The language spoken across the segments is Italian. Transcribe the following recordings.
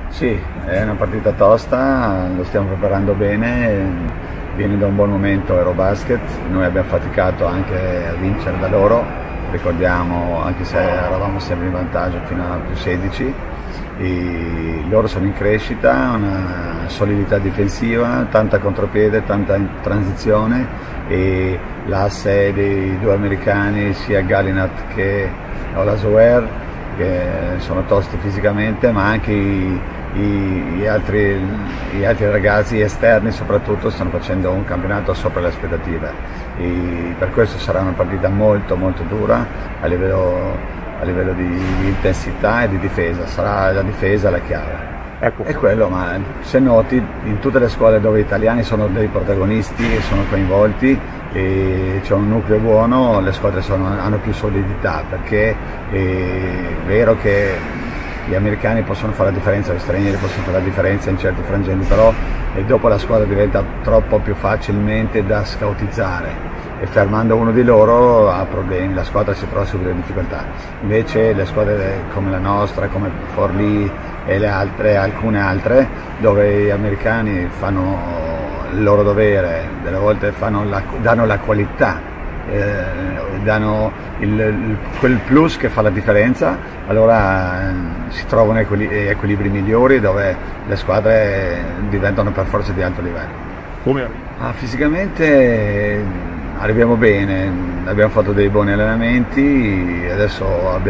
Sì, è una partita tosta, lo stiamo preparando bene, viene da un buon momento Eurobasket, noi abbiamo faticato anche a vincere da loro, ricordiamo, anche se eravamo sempre in vantaggio fino a +16, loro sono in crescita, una solidità difensiva, tanta contropiede, tanta transizione e l'asse dei due americani, sia Gallinat che Olajuwon, che sono tosti fisicamente, ma anche gli altri ragazzi esterni soprattutto stanno facendo un campionato sopra le aspettative, per questo sarà una partita molto molto dura a livello di intensità e di difesa, sarà la difesa la chiave. Ecco. È quello, ma se noti in tutte le squadre dove gli italiani sono dei protagonisti e sono coinvolti e c'è un nucleo buono, le squadre hanno più solidità, perché è vero che gli americani possono fare la differenza, gli stranieri possono fare la differenza in certi frangenti, però dopo la squadra diventa troppo più facilmente da scautizzare e fermando uno di loro ha problemi, la squadra si trova subito in difficoltà. Invece le squadre come la nostra, come Forlì e alcune altre, dove gli americani fanno il loro dovere, delle volte danno la qualità, danno quel plus che fa la differenza, allora si trovano equilibri migliori dove le squadre diventano per forza di alto livello. Come? Fisicamente arriviamo bene, abbiamo fatto dei buoni allenamenti, adesso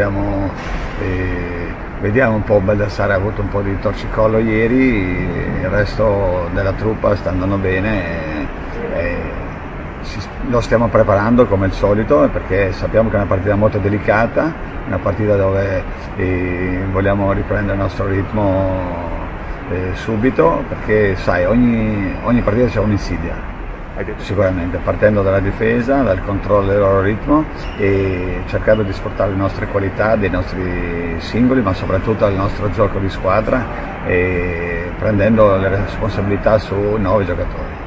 vediamo un po', Baldassare ha avuto un po' di torcicollo ieri, il resto della truppa sta andando bene. Lo stiamo preparando come al solito, perché sappiamo che è una partita molto delicata, una partita dove vogliamo riprendere il nostro ritmo subito, perché sai, ogni partita c'è un'insidia, sicuramente, partendo dalla difesa, dal controllo del loro ritmo e cercando di sfruttare le nostre qualità dei nostri singoli, ma soprattutto il nostro gioco di squadra e prendendo le responsabilità su 9 giocatori.